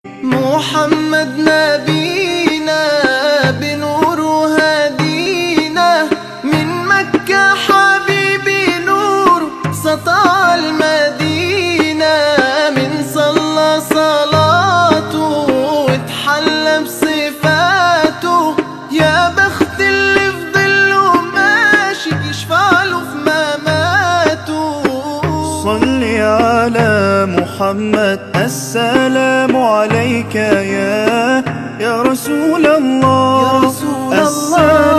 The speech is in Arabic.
محمد نبينا بنور هدينا، من مكة حبيبي نور سطع المدينة، من صلى صلاته واتحلى بصفاته، يا بخت اللي في ظله ماشي يشفع له في مماته. صل على محمد، السلام عليك يا رسول الله، يا رسول الله.